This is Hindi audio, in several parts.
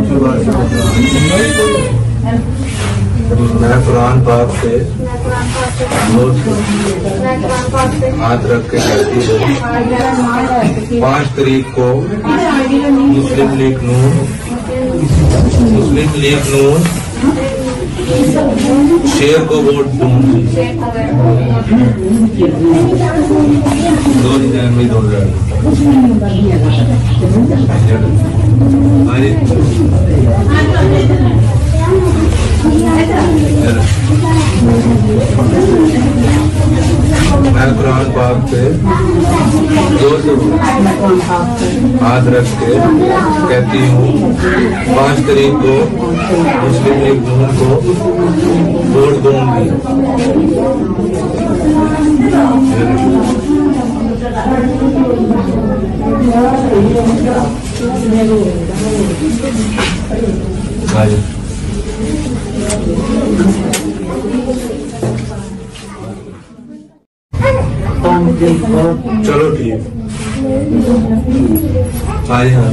मैं कुरान पाक से हाथ रख के कहती हूँ 5 तारीख को मुस्लिम लीग नून शेर को वोट दूंगी। 2 जनवरी 2000 मैं कुरान पाक से हाथ रख के कहती हूँ 5 तारीख को मुस्लिम लीग नून को वोट दूंगी। चलो ठीक आए हाँ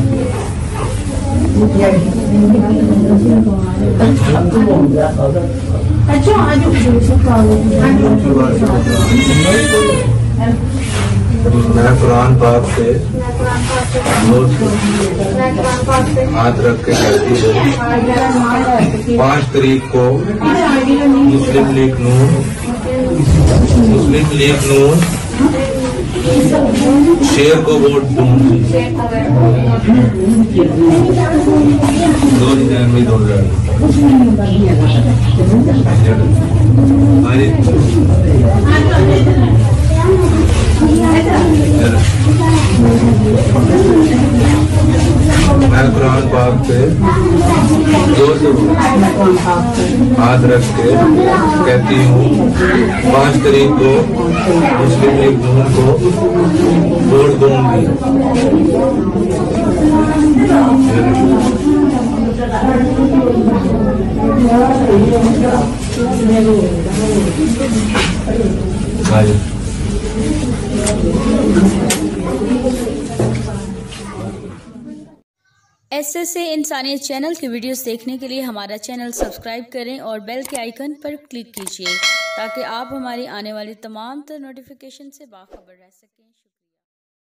मैं कुरान पाक से हाथ रख के कहती हूँ 5 तारीख को मुस्लिम लीग नून शेर को वोट दूंगी। 2 जनवरी 2000 मैं कुरान पाक से हाथ रख के कहती हूँ 5 तारीख को मुस्लिम लीग नून को वोट दूंगी। SSA इंसानियत चैनल की वीडियोस देखने के लिए हमारा चैनल सब्सक्राइब करें और बेल के आइकन पर क्लिक कीजिए ताकि आप हमारी आने वाली तमाम नोटिफिकेशन से बाखबर रह सकें।